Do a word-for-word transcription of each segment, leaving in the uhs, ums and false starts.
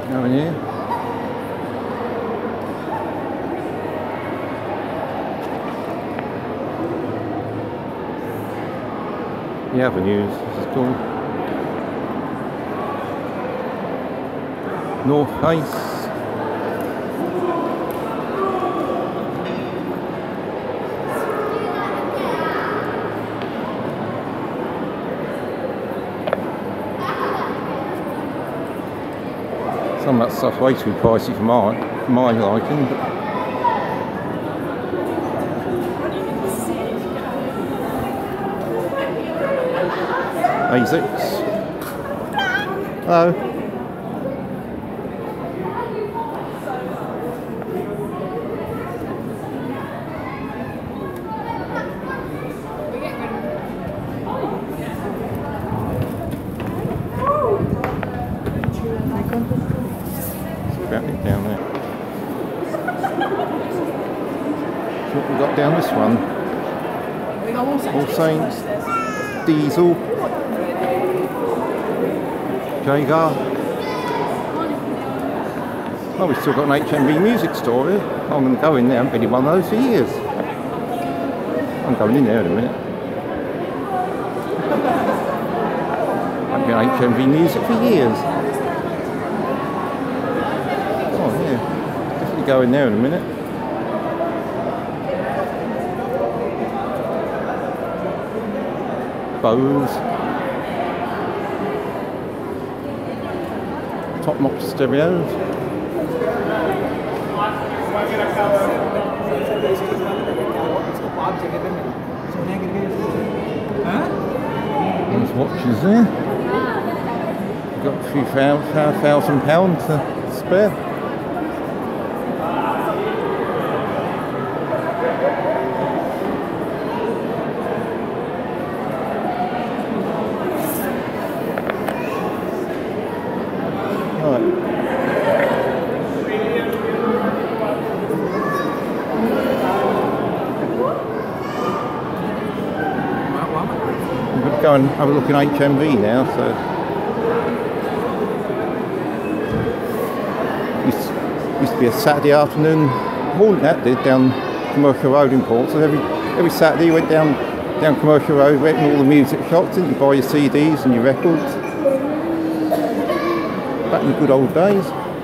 Going here. The avenues, this is called North Face. Some of that stuff's way too pricey for my, for my liking, but A six. Hello. About it down there. So what we got down this one? All Saints, Diesel, Jaeger. Oh, we've still got an H M V music store here. I'm going to go in there. I haven't been in one of those for years. I'm going in there in a minute. I've been H M V music for years. Go in there in a minute. Bose. Top notch stereos. There's watches there. We've got a few thousand pounds to spare. Go and have a look in H M V now, so used, used to be a Saturday afternoon morning that did down Commercial Road in Portsmouth. Every every Saturday you went down down Commercial Road, went in all the music shops, didn't you, buy your C Ds and your records. Back in the good old days.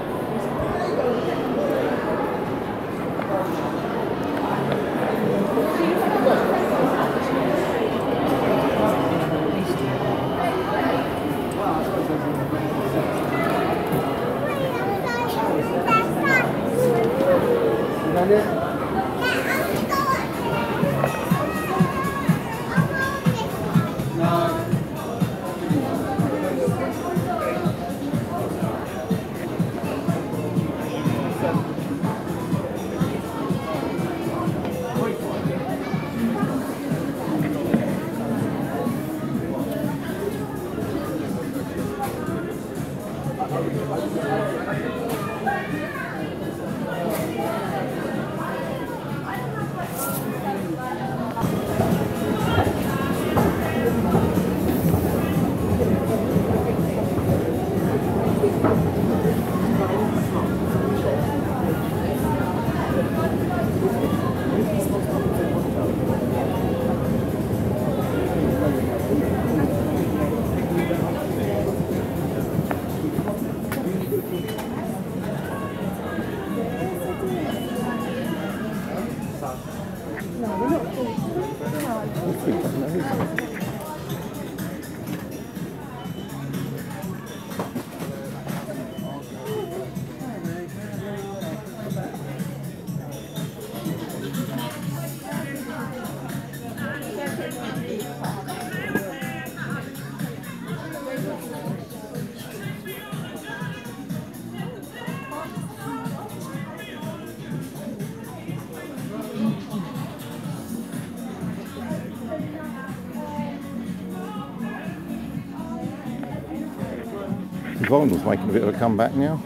Vinyl's making a bit of a comeback now.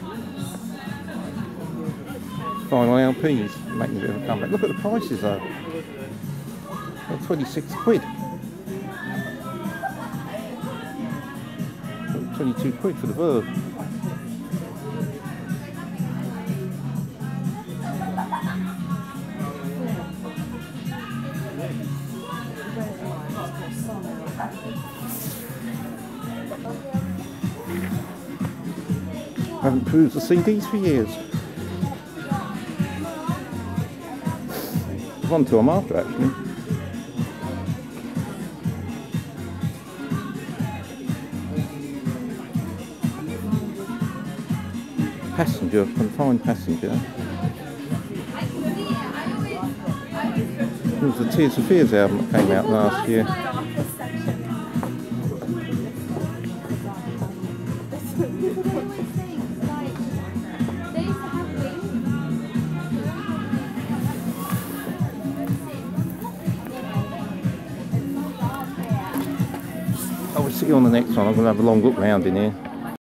Vinyl L Ps making a bit of a comeback. Look at the prices though. They're twenty-six quid. twenty-two quid for the Verve. haven't perused the C Ds for years. There's one to I'm after actually. Passenger, Confined Passenger. It was the Tears of Fears album that came out last year. I will see you on the next one. I'm going to have a long look round in here.